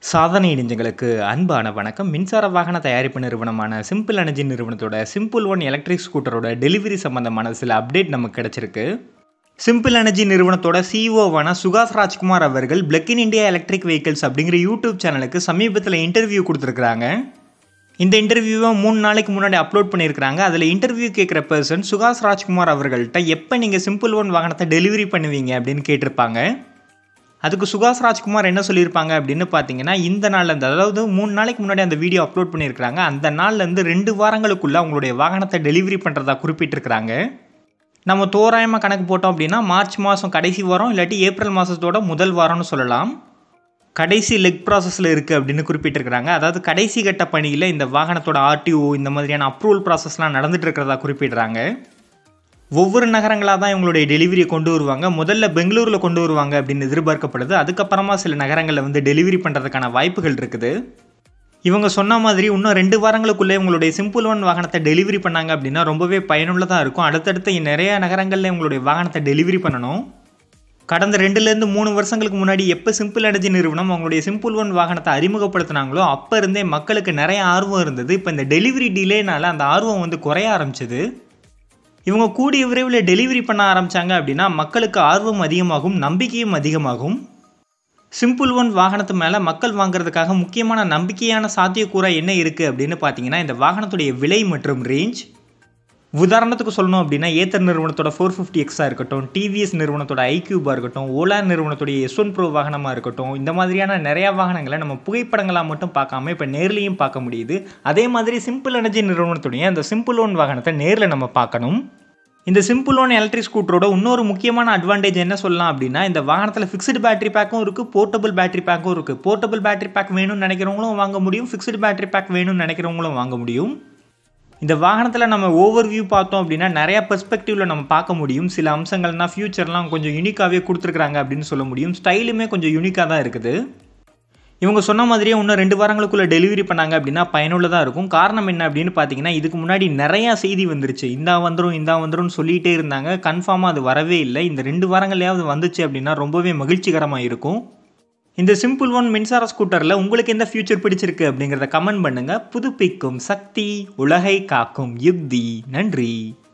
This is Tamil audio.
சாதனை இடைஞ்சங்களுக்கு அன்பான வணக்கம். மின்சார வாகன தயாரிப்பு நிறுவனமான சிம்பிள் எனர்ஜி நிறுவனத்தோட சிம்பிள் ஒன் எலக்ட்ரிக் ஸ்கூட்டரோட டெலிவரி சம்பந்தமான சில அப்டேட் நமக்கு கிடைச்சிருக்கு. சிம்பிள் எனர்ஜி நிறுவனத்தோட சிஇஓவான சுகாஸ் ராஜ்குமார் அவர்கள் plug in India electric vehicles அப்படிங்கிற யூடியூப் சேனலுக்கு சமீபத்தில் இன்டர்வியூ கொடுத்துருக்காங்க. இந்த இன்டர்வியூவை 3 நாளைக்கு முன்னாடி அப்லோட் பண்ணியிருக்காங்க. அதில் இன்டர்வியூ கேட்குற பர்சன் சுகாஸ் ராஜ்குமார் அவர்கள்ட்ட எப்போ நீங்கள் சிம்பிள் ஒன் வாகனத்தை டெலிவரி பண்ணுவீங்க அப்படின்னு கேட்டிருப்பாங்க. அதுக்கு சுகாஸ் ராஜ்குமார் என்ன சொல்லியிருப்பாங்க அப்படின்னு பார்த்தீங்கன்னா, இந்த நாள்லேருந்து, அதாவது 3 நாளைக்கு முன்னாடி அந்த வீடியோ அப்லோட் பண்ணியிருக்கிறாங்க, அந்த நாள்லேருந்து 2 வாரங்களுக்குள்ளே அவங்களுடைய வாகனத்தை டெலிவரி பண்ணுறதா குறிப்பிட்டிருக்கிறாங்க. நம்ம தோராயமாக கணக்கு போட்டோம் அப்படின்னா மார்ச் மாதம் கடைசி வாரம் இல்லாட்டி ஏப்ரல் மாதத்தோட முதல் வாரம்னு சொல்லலாம். கடைசி லெக் ப்ராசஸில் இருக்குது அப்படின்னு குறிப்பிட்டிருக்கிறாங்க. அதாவது கடைசி கட்ட பணியில் இந்த வாகனத்தோட ஆர்டிஓ இந்த மாதிரியான அப்ரூவல் ப்ராசஸ்லாம் நடந்துட்டு இருக்கிறதா குறிப்பிடுறாங்க. ஒவ்வொரு நகரங்களாக தான் இவங்களுடைய டெலிவரியை கொண்டு வருவாங்க. முதல்ல பெங்களூரில் கொண்டு வருவாங்க அப்படின்னு எதிர்பார்க்கப்படுது. அதுக்கப்புறமா சில நகரங்களில் டெலிவரி பண்ணுறதுக்கான வாய்ப்புகள் இருக்குது. இவங்க சொன்ன மாதிரி இன்னும் 2 வாரங்களுக்குள்ளே இவங்களுடைய சிம்பிள் ஒன் வாகனத்தை டெலிவரி பண்ணாங்க அப்படின்னா ரொம்பவே பயனுள்ளதாக இருக்கும். அடுத்தடுத்து நிறைய நகரங்களில் இவங்களுடைய வாகனத்தை டெலிவரி பண்ணணும். கடந்த 2லேருந்து 3 வருஷங்களுக்கு முன்னாடி எப்போ சிம்பிள் எனர்ஜி நிறுவனம் அவங்களுடைய சிம்பிள் ஒன் வாகனத்தை அறிமுகப்படுத்தினாங்களோ அப்போ இருந்தே மக்களுக்கு நிறைய ஆர்வம் இருந்தது. இப்போ இந்த டெலிவரி டிலேனால அந்த ஆர்வம் குறைய ஆரம்பிச்சது. இவங்க கூடிய விரைவில் டெலிவரி பண்ண ஆரம்பித்தாங்க அப்படின்னா மக்களுக்கு ஆர்வம் அதிகமாகும், நம்பிக்கையும் அதிகமாகும். சிம்பிள் ஒன் வாகனத்து மேலே மக்கள் வாங்குறதுக்காக முக்கியமான நம்பிக்கையான சாத்தியக்கூறா என்ன இருக்குது அப்படின்னு பார்த்தீங்கன்னா, இந்த வாகனத்துடைய விலை மற்றும் ரேஞ்ச். உதாரணத்துக்கு சொல்லணும் அப்படின்னா, ஏத்தர் நிறுவனத்தோட 450Xஆக இருக்கட்டும், டிவிஎஸ் நிறுவனத்தோட ஐக்யூபாக இருக்கட்டும், ஓலா நிறுவனத்துடைய S1 Pro வாகனமாக இருக்கட்டும், இந்த மாதிரியான நிறையா வாகனங்களை நம்ம புகைப்படங்களாக மட்டும் பார்க்காம இப்போ நேர்லையும் பார்க்க முடியுது. அதே மாதிரி சிம்பிள் எனர்ஜி நிறுவனத்துடைய அந்த சிம்பிள் ஒன் வாகனத்தை நேரில் நம்ம பார்க்கணும். இந்த சிம்பிள் ஒன் எலக்ட்ரிக் ஸ்கூட்டரோட இன்னொரு முக்கியமான அட்வான்டேஜ் என்ன சொல்லலாம் அப்படின்னா, இந்த வாகனத்தில் ஃபிக்ஸ்டு பேட்டரி பேக்கும் இருக்குது, போர்ட்டபிள் பேட்டரி பேக்கும் இருக்குது. போர்ட்டபிள் பேட்டரி பேக் வேணும்னு நினைக்கிறவங்களும் வாங்க முடியும், ஃபிக்ஸ்டு பேட்டரி பேக் வேணும்னு நினைக்கிறவங்களும் வாங்க முடியும். இந்த வாகனத்தில் நம்ம ஓவர் வியூ பார்த்தோம் அப்படின்னா நிறையா பெர்ஸ்பெக்டிவில் நம்ம பார்க்க முடியும். சில அம்சங்கள்னால் ஃபியூச்சர்லாம் கொஞ்சம் யூனிக்காகவே கொடுத்துருக்குறாங்க அப்படின்னு சொல்ல முடியும். ஸ்டைலுமே கொஞ்சம் யூனிக்காக தான் இருக்குது. இவங்க சொன்ன மாதிரியே இன்னும் 2 வாரங்களுக்குள்ளே டெலிவரி பண்ணாங்க அப்படின்னா பயனுள்ளதாக இருக்கும். காரணம் என்ன அப்படின்னு பார்த்தீங்கன்னா, இதுக்கு முன்னாடி நிறையா செய்தி வந்துருச்சு. இந்தா வந்துடும் சொல்லிகிட்டே இருந்தாங்க. கன்ஃபார்மாக அது வரவே இல்லை. இந்த 2 வாரங்கள்லையாவது வந்துச்சு அப்படின்னா ரொம்பவே மகிழ்ச்சிகரமாக இருக்கும். இந்த சிம்பிள் ஒன் மின்சார ஸ்கூட்டரில் உங்களுக்கு எந்த ஃபியூச்சர் பிடிச்சிருக்கு அப்படிங்கிறத கமெண்ட் பண்ணுங்கள். புதுப்பிக்கும் சக்தி, உலகை காக்கும் யுக்தி. நன்றி.